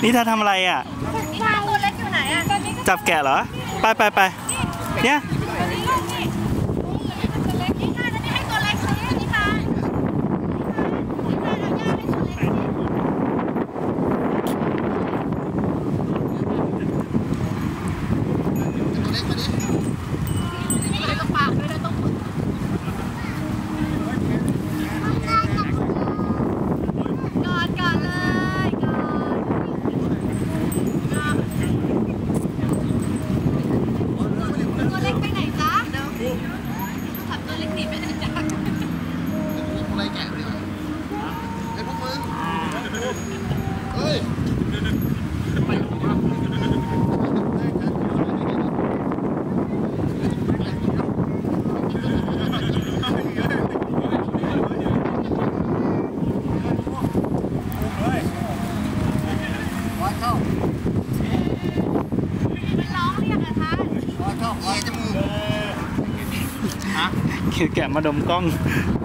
นี่เธอทำอะไรอ่ะนี่ค่ะตัวเล็กอยู่ไหนอ่ะจับแกะเหรอไปเนี่ยตัวเล็กนี่ค่ะนี่ให้ตัวเล็กเลยนี่ค่ะแกะมาดมกล้อง